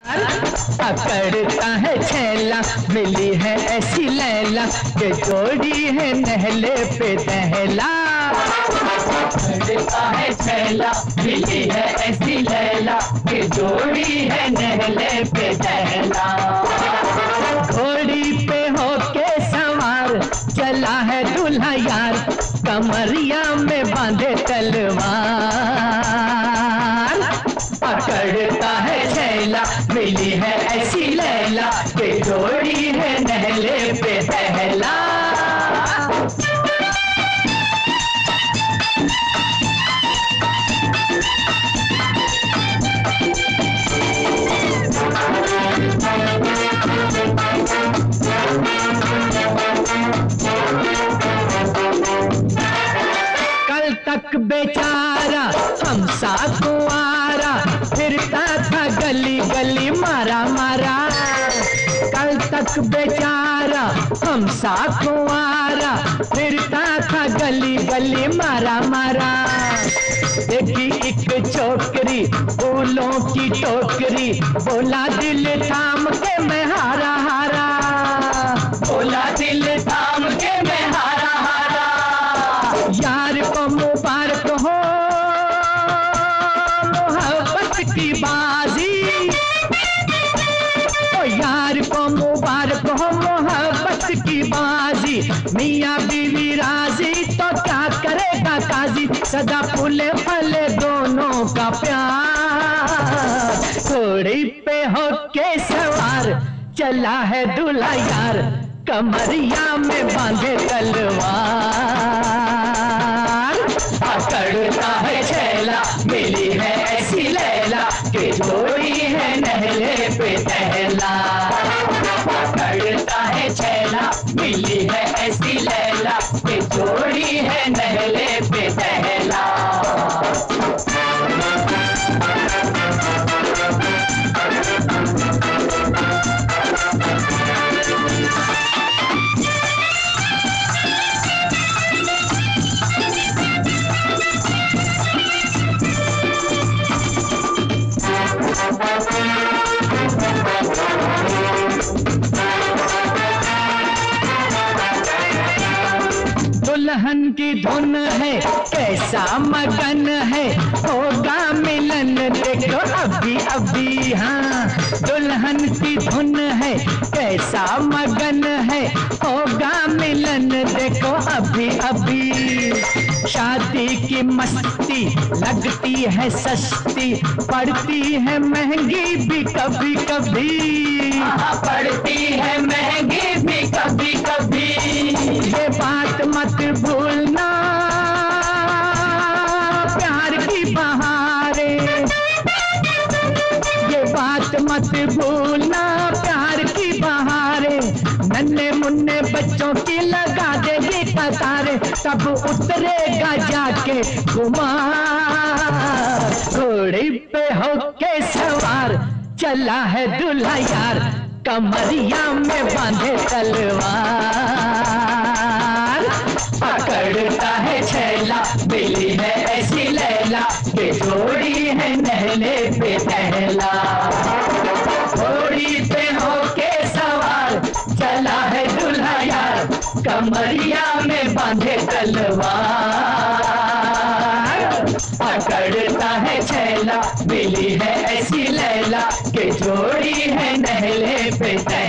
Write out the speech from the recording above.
पकड़ता है छैला, मिली है ऐसी लैला के जोड़ी है नहले पे दहला। पकड़ता है छैला, मिली है ऐसी लैला के जोड़ी है नहले पे दहला। घोड़ी पे होके सवार चला है दूल्हा यार, कमरिया में बांधे तलवार। पकड़ता है छैला, मिली है ऐसी लैला के जोड़ी है नहले पे दहला। कल तक बेचारा हम सा कुंवारा फिरता था गली गली मारा मारा। कल तक बेचारा हम सा कुंवारा फिरता था गली गली मारा मारा। देखी एक छोकरी फूलों की टोकरी, बोला दिल थाम के मैं हारा हारा। बोला दिल थाम के मैं हारा हारा। यार को मुबारक हो मोहब्बत की बाजी, ओ यार को मुबारक हो मोहब्बत की बाजी। मियाँ बीवी राजी तो क्या करेगा काजी, सदा फूले फले दोनों का प्यार। घोड़ी पे होके सवार चला है दूल्हा यार, कमरिया में बांधे तलवार। पकड़ता है छैला, मिली है ऐसी लैला के जोड़ी है नहले पे दहला। पकड़ता है छैला, मिली है ऐसी लैला के जोड़ी है नहले पे दहला। दुल्हन की धुन है कैसा मगन है, होगा मिलन देखो अभी अभी। हाँ दुल्हन की धुन है कैसा मगन है, होगा मिलन देखो अभी अभी। शादी की मस्ती लगती है सस्ती, पड़ती है महंगी भी कभी कभी। पड़ती है महंगी भी कभी कभी। ये बात मत भूलना प्यार की बहारे, ये बात मत भूलना प्यार की बहारे। नन्हे मुन्ने बच्चों की लगा देगी कतारे, तब उतरेगा जाके कुमार। घोड़ी पे होके सवार चला है दूल्हा यार, कमरिया में बांधे तलवार। पकड़ता है छैला, मिली है ऐसी लैला के जोड़ी है नहले पे दहला। घोड़ी पे होके सवार चला है दूल्हा यार, कमरिया में बांधे तलवार। पकड़ता है छैला, मिली है ऐसी लैला के जोड़ी है नहले पे दहला।